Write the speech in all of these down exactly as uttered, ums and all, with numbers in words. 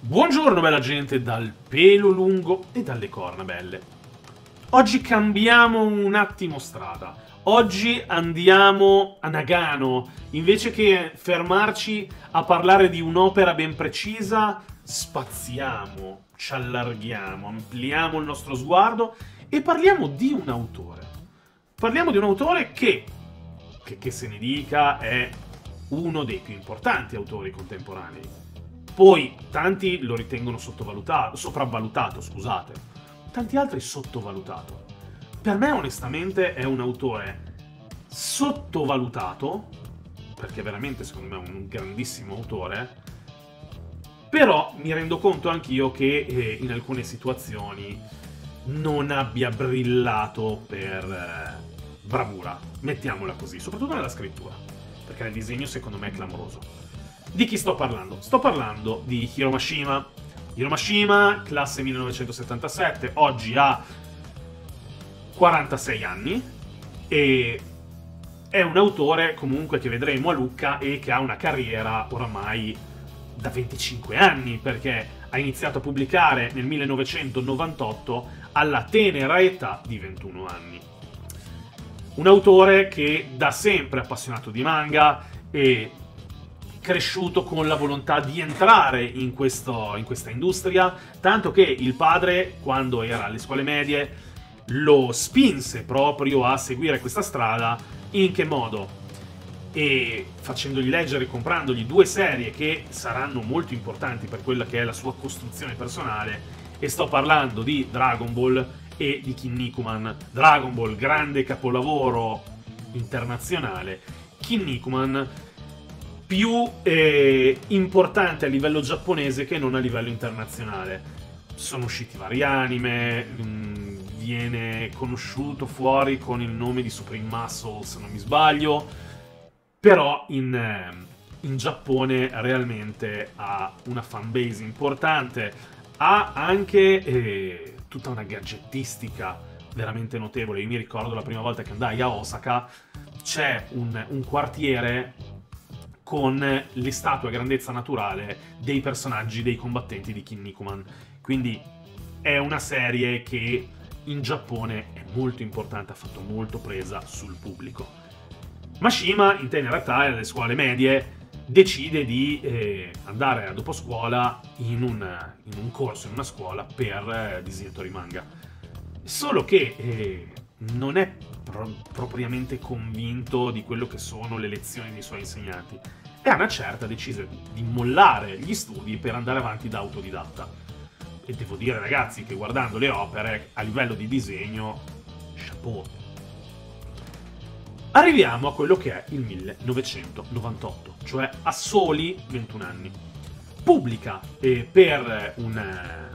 Buongiorno bella gente dal pelo lungo e dalle corna belle. Oggi cambiamo un attimo strada. Oggi andiamo a Nagano. Invece che fermarci a parlare di un'opera ben precisa, spaziamo, ci allarghiamo, ampliamo il nostro sguardo e parliamo di un autore. Parliamo di un autore che, che, che se ne dica, è uno dei più importanti autori contemporanei. Poi tanti lo ritengono sottovalutato, sopravvalutato, scusate. Tanti altri sottovalutato. Per me onestamente è un autore sottovalutato, perché veramente secondo me è un grandissimo autore, però mi rendo conto anch'io che eh, in alcune situazioni non abbia brillato per eh, bravura, mettiamola così, soprattutto nella scrittura, perché nel disegno secondo me è clamoroso. Di chi sto parlando? Sto parlando di Hiro Mashima. Hiro Mashima, classe millenovecentosettantasette, oggi ha quarantasei anni e è un autore comunque che vedremo a Lucca e che ha una carriera oramai da venticinque anni, perché ha iniziato a pubblicare nel millenovecentonovantotto alla tenera età di ventuno anni. Un autore che da sempre è appassionato di manga e cresciuto con la volontà di entrare in, questo, in questa industria, tanto che il padre, quando era alle scuole medie, lo spinse proprio a seguire questa strada. In che modo? E facendogli leggere, comprandogli due serie che saranno molto importanti per quella che è la sua costruzione personale, e sto parlando di Dragon Ball e di Kinnikuman. Dragon Ball, grande capolavoro internazionale. Kinnikuman, più eh, importante a livello giapponese che non a livello internazionale. Sono usciti vari anime, mh, viene conosciuto fuori con il nome di Supreme Muscle, se non mi sbaglio, però in, eh, in Giappone realmente ha una fanbase importante, ha anche eh, tutta una gadgettistica veramente notevole. Io mi ricordo la prima volta che andai a Osaka, c'è un, un quartiere con le statue a grandezza naturale dei personaggi, dei combattenti di Kinnikuman. Quindi è una serie che in Giappone è molto importante, ha fatto molto presa sul pubblico. Mashima, in tenera età, alle scuole medie, decide di eh, andare a dopo scuola in un, in un corso, in una scuola per eh, disegnatori manga. Solo che eh, non è pro propriamente convinto di quello che sono le lezioni dei suoi insegnanti, e a una certa decise di mollare gli studi per andare avanti da autodidatta. E devo dire, ragazzi, che guardando le opere a livello di disegno, chapeau. Arriviamo a quello che è il millenovecentonovantotto, cioè a soli ventuno anni. Pubblica eh, per un eh,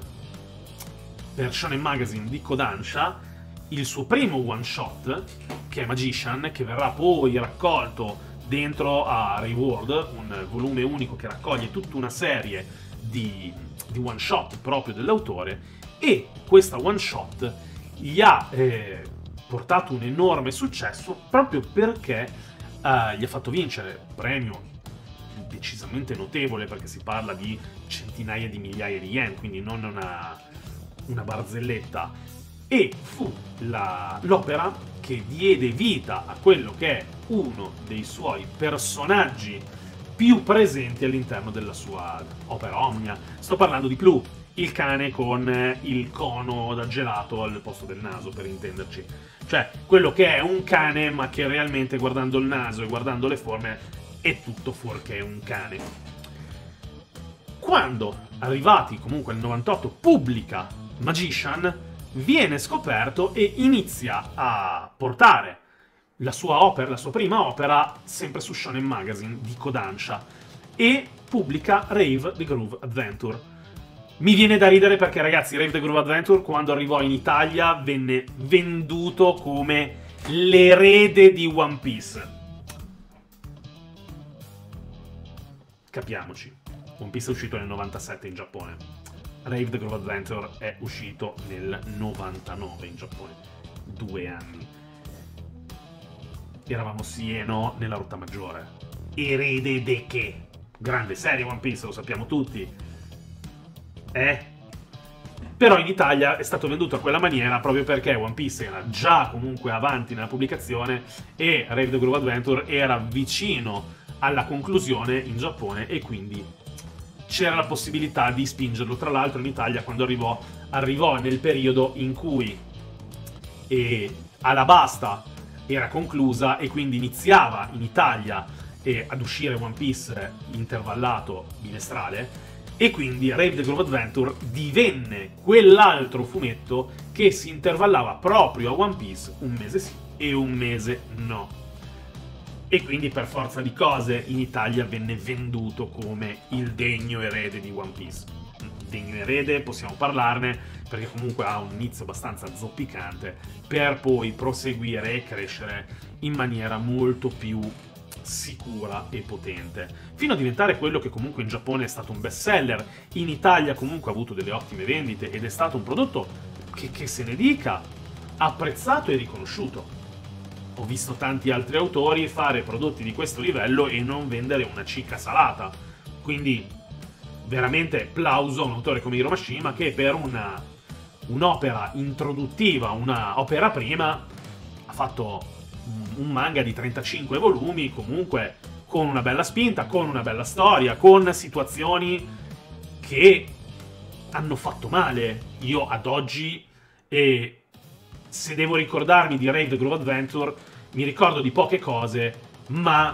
per Shonen Magazine di Kodansha il suo primo one shot, che è Magician, che verrà poi raccolto dentro a Reward, un volume unico che raccoglie tutta una serie di, di one shot proprio dell'autore, e questa one shot gli ha eh, portato un enorme successo proprio perché eh, gli ha fatto vincere un premio decisamente notevole, perché si parla di centinaia di migliaia di yen, quindi non una, una barzelletta, e fu l'opera che diede vita a quello che è uno dei suoi personaggi più presenti all'interno della sua opera omnia. Sto parlando di Clou, il cane con il cono da gelato al posto del naso, per intenderci. Cioè, quello che è un cane, ma che realmente, guardando il naso e guardando le forme, è tutto fuorché un cane. Quando, arrivati comunque al novantotto, pubblica Magician, viene scoperto e inizia a portare la sua opera, la sua prima opera, sempre su Shonen Magazine di Kodansha, e pubblica Rave the Groove Adventure. Mi viene da ridere perché, ragazzi, Rave the Groove Adventure, quando arrivò in Italia, venne venduto come l'erede di One Piece. Capiamoci, One Piece è uscito nel novantasette in Giappone. Rave the Groove Adventure è uscito nel novantanove in Giappone. Due anni. Eravamo sì e no nella rotta maggiore. Erede de che? Grande serie One Piece, lo sappiamo tutti. Eh? Però in Italia è stato venduto a quella maniera proprio perché One Piece era già comunque avanti nella pubblicazione e Rave the Groove Adventure era vicino alla conclusione in Giappone e quindi c'era la possibilità di spingerlo. Tra l'altro in Italia quando arrivò, arrivò nel periodo in cui eh, Alabasta era conclusa e quindi iniziava in Italia eh, ad uscire One Piece intervallato bimestrale. E quindi Rave the Groove Adventure divenne quell'altro fumetto che si intervallava proprio a One Piece un mese sì e un mese no. E quindi per forza di cose in Italia venne venduto come il degno erede di One Piece. Degno erede, possiamo parlarne, perché comunque ha un inizio abbastanza zoppicante, per poi proseguire e crescere in maniera molto più sicura e potente, fino a diventare quello che comunque in Giappone è stato un best seller. In Italia comunque ha avuto delle ottime vendite ed è stato un prodotto che, che se ne dica, apprezzato e riconosciuto. Ho visto tanti altri autori fare prodotti di questo livello e non vendere una cicca salata, quindi veramente plauso a un autore come Hiro Mashima che per una un'opera introduttiva, una opera prima, ha fatto un manga di trentacinque volumi, comunque con una bella spinta, con una bella storia, con situazioni che hanno fatto male. Io ad oggi, e se devo ricordarmi di Rave the Groove Adventure, mi ricordo di poche cose, ma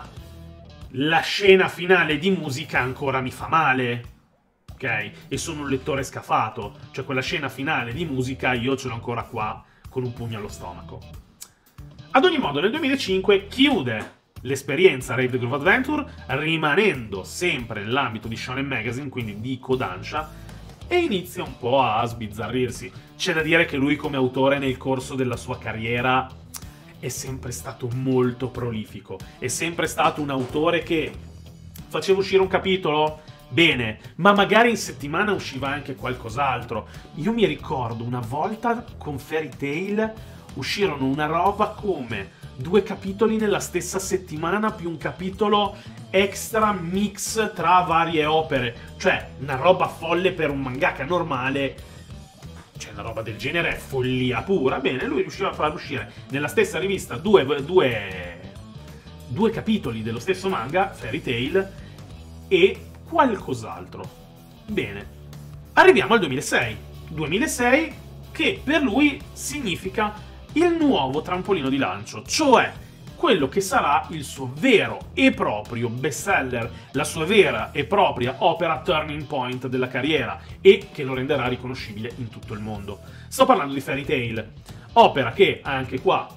la scena finale di musica ancora mi fa male, ok? E sono un lettore scafato, cioè quella scena finale di musica io ce l'ho ancora qua con un pugno allo stomaco. Ad ogni modo, nel duemilacinque chiude l'esperienza Rave the Groove Adventure, rimanendo sempre nell'ambito di Shonen Magazine, quindi di Kodansha, e inizia un po' a sbizzarrirsi. C'è da dire che lui come autore nel corso della sua carriera è sempre stato molto prolifico, è sempre stato un autore che faceva uscire un capitolo, bene, ma magari in settimana usciva anche qualcos'altro. Io mi ricordo una volta con Fairy Tail uscirono una roba come due capitoli nella stessa settimana più un capitolo extra mix tra varie opere, cioè una roba folle per un mangaka normale. Cioè una roba del genere è follia pura. Bene, lui riusciva a far uscire nella stessa rivista due, due, due capitoli dello stesso manga, Fairy Tail, e qualcos'altro. Bene, arriviamo al duemilasei. duemilasei che per lui significa il nuovo trampolino di lancio, cioè quello che sarà il suo vero e proprio bestseller, la sua vera e propria opera turning point della carriera e che lo renderà riconoscibile in tutto il mondo. Sto parlando di Fairy Tail, opera che anche qua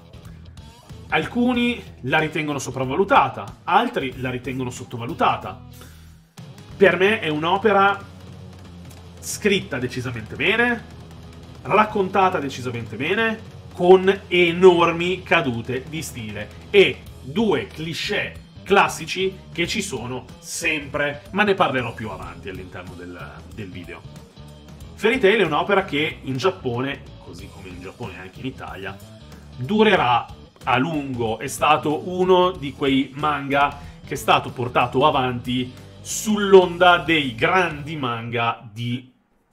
alcuni la ritengono sopravvalutata, altri la ritengono sottovalutata. Per me è un'opera scritta decisamente bene, raccontata decisamente bene, con enormi cadute di stile e due cliché classici che ci sono sempre, ma ne parlerò più avanti all'interno del, del video. Fairy Tail è un'opera che in Giappone, così come in Giappone anche in Italia, durerà a lungo. È stato uno di quei manga che è stato portato avanti sull'onda dei grandi manga di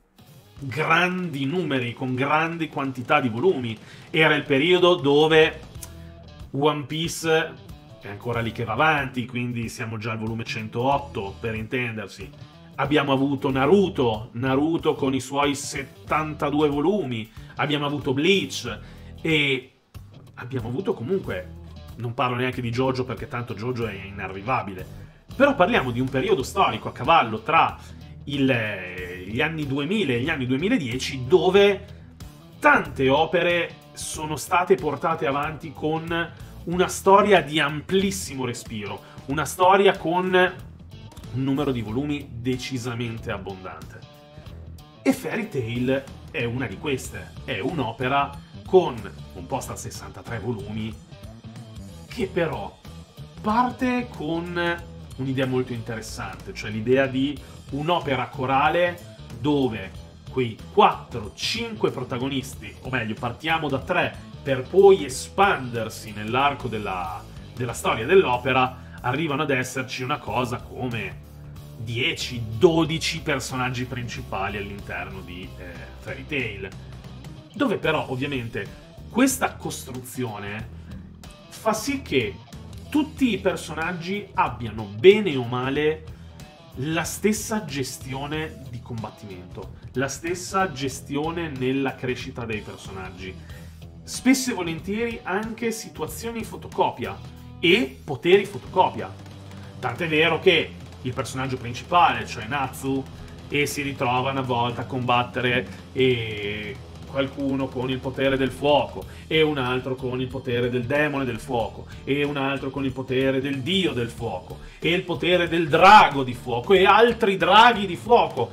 grandi numeri, con grandi quantità di volumi. Era il periodo dove One Piece è ancora lì che va avanti, quindi siamo già al volume centootto per intendersi. Abbiamo avuto Naruto, Naruto con i suoi settantadue volumi, abbiamo avuto Bleach e abbiamo avuto comunque, non parlo neanche di JoJo perché tanto JoJo è inarrivabile, però parliamo di un periodo storico a cavallo tra il, gli anni duemila e gli anni duemiladieci dove tante opere sono state portate avanti con una storia di amplissimo respiro, una storia con un numero di volumi decisamente abbondante. E Fairy Tail è una di queste, è un'opera con composta a sessantatré volumi che però parte con un'idea molto interessante, cioè l'idea di un'opera corale dove quei quattro cinque protagonisti, o meglio partiamo da tre per poi espandersi nell'arco della, della storia dell'opera, arrivano ad esserci una cosa come dieci dodici personaggi principali all'interno di eh, Fairy Tail, dove però ovviamente questa costruzione fa sì che tutti i personaggi abbiano bene o male la stessa gestione di combattimento, la stessa gestione nella crescita dei personaggi, spesso e volentieri anche situazioni fotocopia e poteri fotocopia. Tant'è vero che il personaggio principale, cioè Natsu, e si ritrova una volta a combattere e qualcuno con il potere del fuoco, e un altro con il potere del demone del fuoco, e un altro con il potere del dio del fuoco, e il potere del drago di fuoco, e altri draghi di fuoco,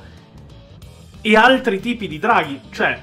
e altri tipi di draghi, cioè,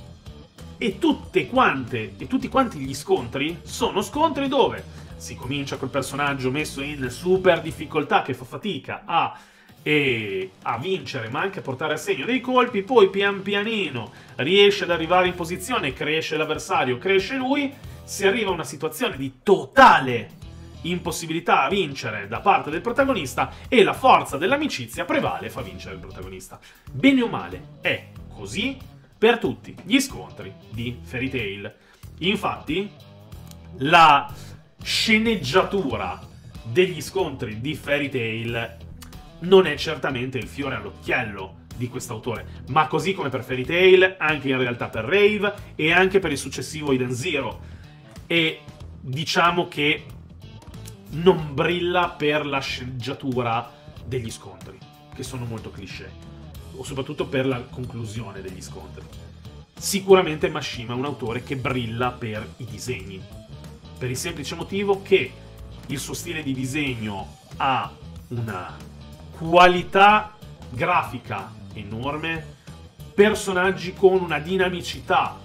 e tutte quante, e tutti quanti gli scontri sono scontri dove si comincia col personaggio messo in super difficoltà che fa fatica a e a vincere, ma anche a portare a segno dei colpi, poi pian pianino riesce ad arrivare in posizione, cresce l'avversario, cresce lui, si arriva a una situazione di totale impossibilità a vincere da parte del protagonista e la forza dell'amicizia prevale e fa vincere il protagonista. Bene o male, è così per tutti gli scontri di Fairy Tail. Infatti, la sceneggiatura degli scontri di Fairy Tail non è certamente il fiore all'occhiello di quest'autore, ma così come per Fairy Tail, anche in realtà per Rave e anche per il successivo Eden Zero. E diciamo che non brilla per la sceneggiatura degli scontri, che sono molto cliché, o soprattutto per la conclusione degli scontri. Sicuramente Mashima è un autore che brilla per i disegni, per il semplice motivo che il suo stile di disegno ha una qualità grafica enorme, personaggi con una dinamicità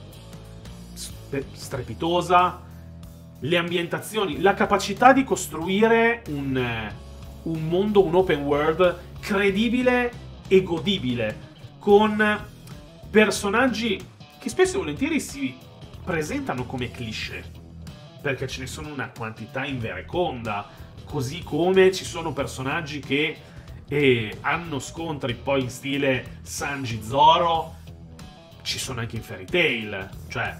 strepitosa, le ambientazioni, la capacità di costruire un, un mondo, un open world credibile e godibile, con personaggi che spesso e volentieri si presentano come cliché, perché ce ne sono una quantità invereconda, così come ci sono personaggi che e hanno scontri poi in stile Sanji Zoro, ci sono anche in Fairy Tail, cioè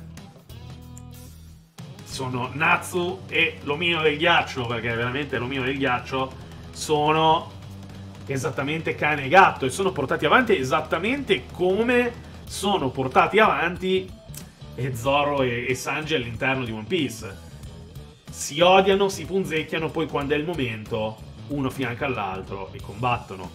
sono Natsu e l'omino del ghiaccio, perché veramente l'omino del ghiaccio sono esattamente cane e gatto e sono portati avanti esattamente come sono portati avanti e Zoro e, e Sanji all'interno di One Piece. Si odiano, si punzecchiano, poi quando è il momento uno fianca all'altro e combattono.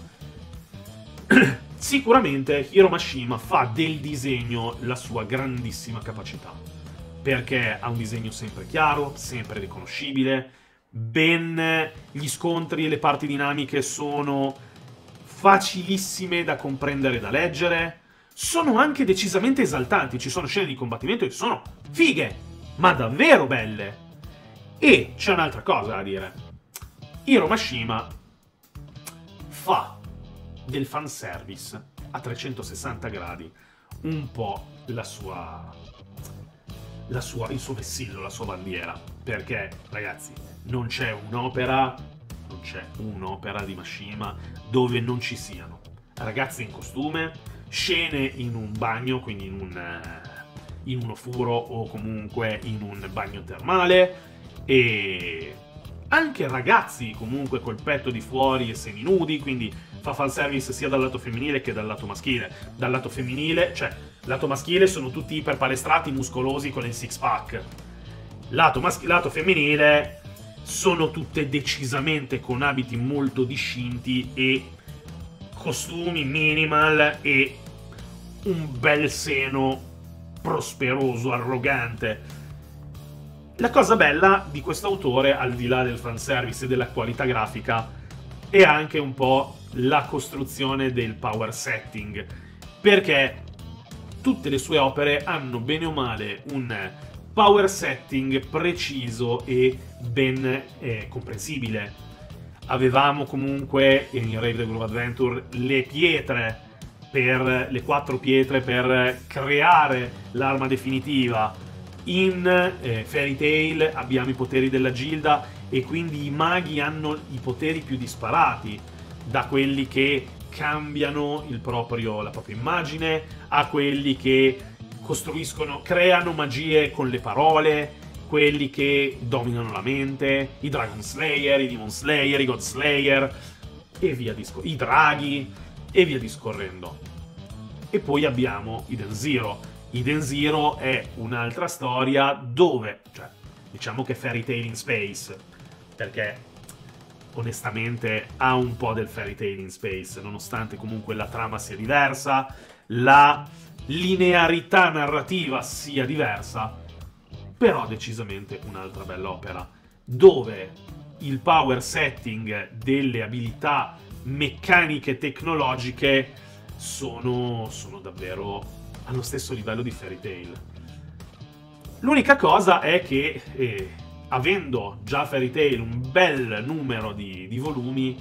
Sicuramente Hiro Mashima fa del disegno la sua grandissima capacità, perché ha un disegno sempre chiaro, sempre riconoscibile, ben gli scontri e le parti dinamiche sono facilissime da comprendere e da leggere, sono anche decisamente esaltanti, ci sono scene di combattimento che sono fighe, ma davvero belle. E c'è un'altra cosa da dire. Hiro Mashima fa del fanservice a trecentosessanta gradi un po' la sua, la sua, il suo vessillo, la sua bandiera. Perché, ragazzi, non c'è un'opera, non c'è un'opera di Mashima dove non ci siano ragazzi in costume, scene in un bagno, quindi in un, in uno furo o comunque in un bagno termale, e anche ragazzi comunque col petto di fuori e seminudi, quindi fa fanservice sia dal lato femminile che dal lato maschile. Dal lato femminile, cioè, lato maschile sono tutti iperpalestrati, muscolosi con il six pack. Lato, lato femminile sono tutte decisamente con abiti molto discinti e costumi minimal e un bel seno prosperoso, arrogante. La cosa bella di questo autore, al di là del fanservice e della qualità grafica, è anche un po' la costruzione del power setting, perché tutte le sue opere hanno bene o male un power setting preciso e ben eh, comprensibile. Avevamo comunque in Rave the Groove Adventure le pietre, per le quattro pietre per creare l'arma definitiva. In eh, Fairy Tail abbiamo i poteri della Gilda e quindi i maghi hanno i poteri più disparati. da quelli che cambiano il proprio, la propria immagine, a quelli che costruiscono, creano magie con le parole, quelli che dominano la mente, i Dragon Slayer, i Demon Slayer, i God Slayer, e via discorrendo, i draghi, e via discorrendo. E poi abbiamo Eden Zero. Eden Zero è un'altra storia dove, cioè, diciamo che Fairy Tail in Space, perché onestamente ha un po' del Fairy Tail in Space, nonostante comunque la trama sia diversa, la linearità narrativa sia diversa, però decisamente un'altra bella opera, dove il power setting delle abilità meccaniche e tecnologiche sono, sono davvero allo stesso livello di Fairy Tail. L'unica cosa è che, eh, avendo già Fairy Tail un bel numero di, di volumi,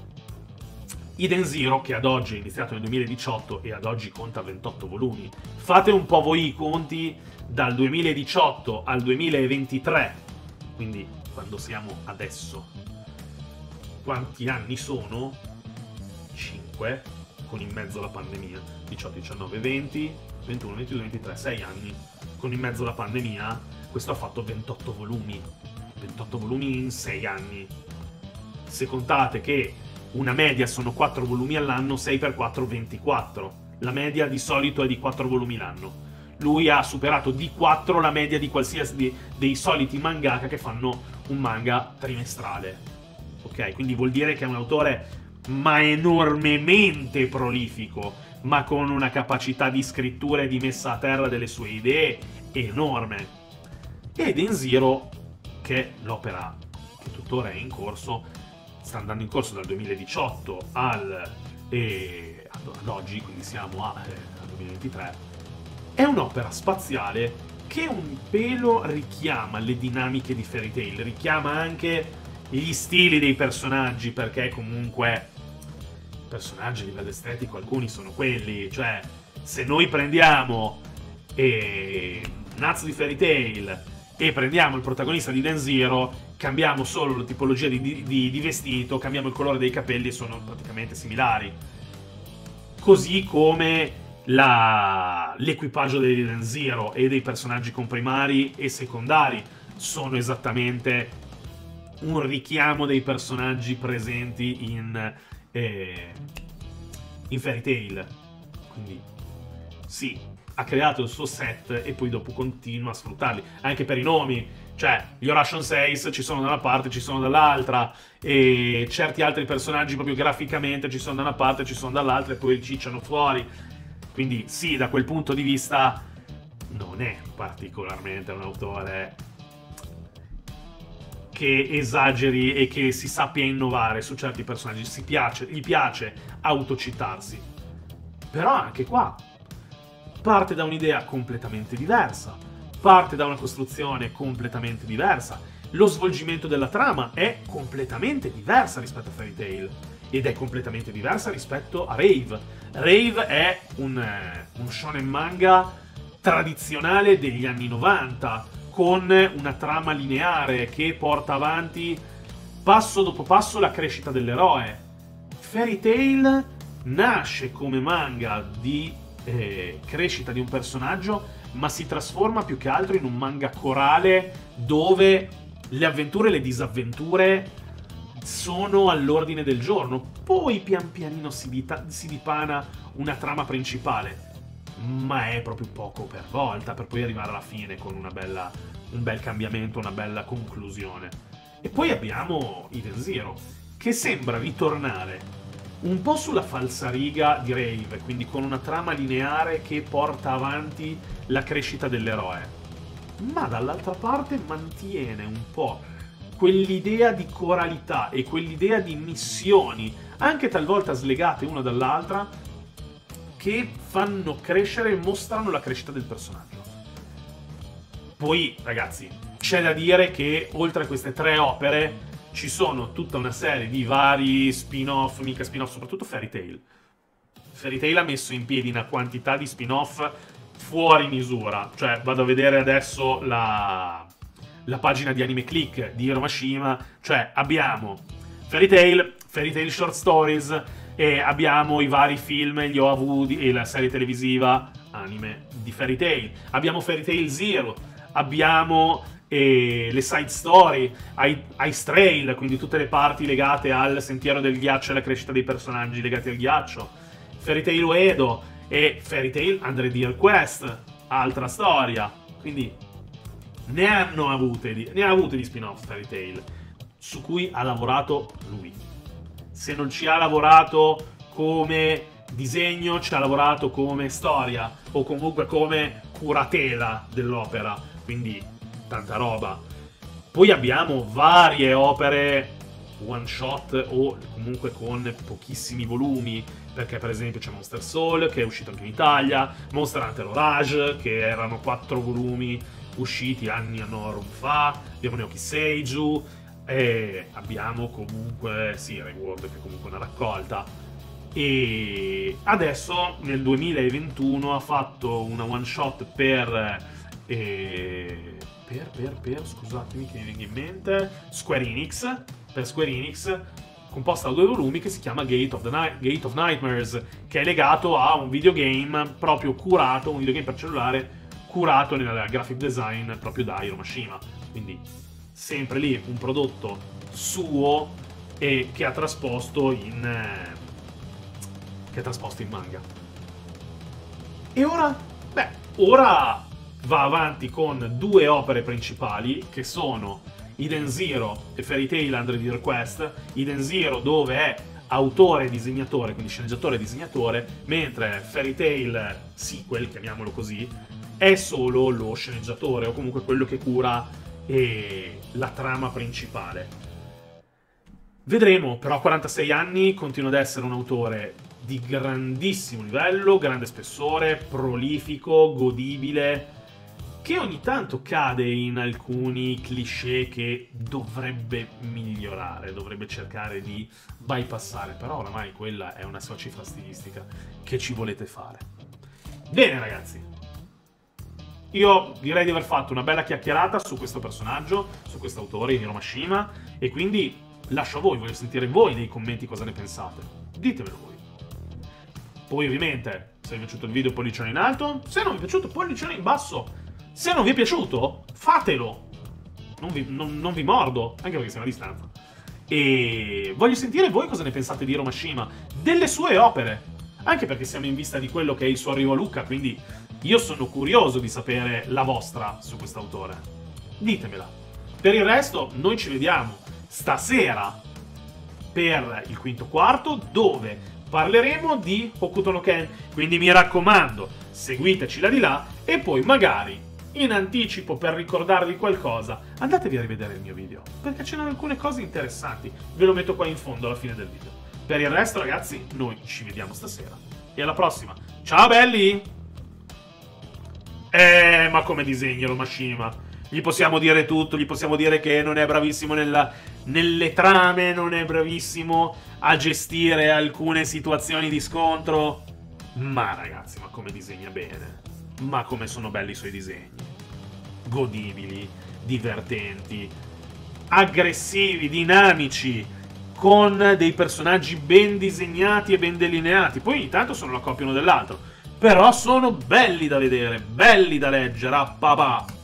Eden Zero, che ad oggi è iniziato nel duemiladiciotto e ad oggi conta ventotto volumi, fate un po' voi i conti, dal duemiladiciotto al duemilaventitré, quindi quando siamo adesso, quanti anni sono? cinque, con in mezzo la pandemia, diciotto, diciannove, venti, ventuno, ventidue, ventitré, sei anni, con in mezzo la pandemia, questo ha fatto ventotto volumi, ventotto volumi in sei anni. Se contate che una media sono quattro volumi all'anno, sei per quattro, ventiquattro. La media di solito è di quattro volumi l'anno. Lui ha superato di quattro la media di qualsiasi di, dei soliti mangaka che fanno un manga trimestrale. Ok? Quindi vuol dire che è un autore ma enormemente prolifico, ma con una capacità di scrittura e di messa a terra delle sue idee enorme. E Eden Zero, che è l'opera che tuttora è in corso, sta andando in corso dal duemiladiciotto al, eh, ad oggi, quindi siamo a, eh, al duemilaventitré, è un'opera spaziale che un pelo richiama le dinamiche di Fairy Tail, richiama anche gli stili dei personaggi, perché comunque i personaggi a livello estetico alcuni sono quelli, cioè se noi prendiamo eh, Natsu di Fairy Tail e prendiamo il protagonista di Eden Zero, cambiamo solo la tipologia di, di, di vestito, cambiamo il colore dei capelli e sono praticamente similari. Così come l'equipaggio di Eden Zero e dei personaggi comprimari e secondari sono esattamente un richiamo dei personaggi presenti in, eh, in Fairy Tail. Quindi sì, ha creato il suo set e poi dopo continua a sfruttarli, anche per i nomi, cioè gli Oration Seis ci sono da una parte, ci sono dall'altra, e certi altri personaggi proprio graficamente ci sono da una parte, ci sono dall'altra e poi li cicciano fuori. Quindi sì, da quel punto di vista non è particolarmente un autore che esageri e che si sappia innovare su certi personaggi. Si piace, gli piace autocitarsi, però anche qua parte da un'idea completamente diversa, parte da una costruzione completamente diversa, lo svolgimento della trama è completamente diversa rispetto a Fairy Tail ed è completamente diversa rispetto a Rave. Rave è un, eh, un shonen manga tradizionale degli anni novanta, con una trama lineare che porta avanti passo dopo passo la crescita dell'eroe. Fairy Tail nasce come manga di eh, crescita di un personaggio, ma si trasforma più che altro in un manga corale dove le avventure e le disavventure sono all'ordine del giorno. Poi pian pianino si, dita, si dipana una trama principale, ma è proprio poco per volta, per poi arrivare alla fine con una bella, un bel cambiamento, una bella conclusione. E poi abbiamo Eden Zero, che sembra ritornare un po' sulla falsariga di Rave, quindi con una trama lineare che porta avanti la crescita dell'eroe, ma dall'altra parte mantiene un po' quell'idea di coralità e quell'idea di missioni, anche talvolta slegate una dall'altra, che fanno crescere e mostrano la crescita del personaggio. Poi, ragazzi, c'è da dire che oltre a queste tre opere ci sono tutta una serie di vari spin-off, mica spin-off, soprattutto Fairy Tail. Fairy Tail ha messo in piedi una quantità di spin-off fuori misura. Cioè, vado a vedere adesso la... la pagina di Anime Click di Hiro Mashima, cioè abbiamo Fairy Tail, Fairy Tail Short Stories, e abbiamo i vari film, gli O A V e la serie televisiva anime di Fairy Tail. Abbiamo Fairy Tail Zero, abbiamo eh, le side story, Ice Trail, quindi tutte le parti legate al sentiero del ghiaccio e alla crescita dei personaggi legati al ghiaccio, Fairy Tail Uedo e Fairy Tail Hundred Year Quest, altra storia. Quindi ne hanno avute di, ne ha avute di spin-off Fairy Tail, su cui ha lavorato lui. Se non ci ha lavorato come disegno, ci ha lavorato come storia o comunque come curatela dell'opera, quindi tanta roba. Poi abbiamo varie opere one shot o comunque con pochissimi volumi, perché per esempio c'è Monster Soul che è uscito anche in Italia, Monster Hunter Orage che erano quattro volumi usciti anni a Norum fa, abbiamo Neoki Seiju, e abbiamo comunque, sì, Reward, che è comunque una raccolta. E adesso nel duemilaventuno ha fatto una one shot per eh, per, per, per, scusatemi che mi venga in mente, Square Enix, per Square Enix, composta da due volumi, che si chiama Gate of, the Night, Gate of Nightmares, che è legato a un videogame proprio curato, un videogame per cellulare curato nel graphic design proprio da Hiro Mashima. Quindi sempre lì un prodotto suo e che ha trasposto in eh, che ha trasposto in manga. E ora? Beh, ora va avanti con due opere principali che sono Eden Zero e Fairy Tail Hundred Year Quest. Eden Zero dove è autore e disegnatore, quindi sceneggiatore e disegnatore, mentre Fairy Tail Sequel, chiamiamolo così, è solo lo sceneggiatore o comunque quello che cura e la trama principale. Vedremo, però a quarantasei anni continua ad essere un autore di grandissimo livello, grande spessore, prolifico, godibile, che ogni tanto cade in alcuni cliché che dovrebbe migliorare, dovrebbe cercare di bypassare, però oramai quella è una sua cifra stilistica. Che ci volete fare? Bene ragazzi, io direi di aver fatto una bella chiacchierata su questo personaggio, su questo autore, Hiro Mashima, e quindi lascio a voi, voglio sentire voi nei commenti cosa ne pensate. Ditemelo voi. Poi ovviamente, se vi è piaciuto il video, pollicione in alto, se non vi è piaciuto, pollicione in basso. Se non vi è piaciuto, fatelo. Non vi, non, non vi mordo, anche perché siamo a distanza. E voglio sentire voi cosa ne pensate di Hiro Mashima, delle sue opere. Anche perché siamo in vista di quello che è il suo arrivo a Lucca, quindi io sono curioso di sapere la vostra su quest'autore. Ditemela. Per il resto, noi ci vediamo stasera per il quinto quarto, dove parleremo di Hokuto no Ken. Quindi mi raccomando, seguiteci là di là e poi magari in anticipo, per ricordarvi qualcosa, andatevi a rivedere il mio video, perché c'erano alcune cose interessanti. Ve lo metto qua in fondo alla fine del video. Per il resto ragazzi, noi ci vediamo stasera e alla prossima. Ciao belli! Eh, ma come disegna Hiro Mashima? Gli possiamo dire tutto, gli possiamo dire che non è bravissimo nella, nelle trame, non è bravissimo a gestire alcune situazioni di scontro. Ma ragazzi, ma come disegna bene. Ma come sono belli i suoi disegni. Godibili, divertenti, aggressivi, dinamici, con dei personaggi ben disegnati e ben delineati. Poi ogni tanto sono la coppia uno dell'altro, però sono belli da vedere, belli da leggere, a papà.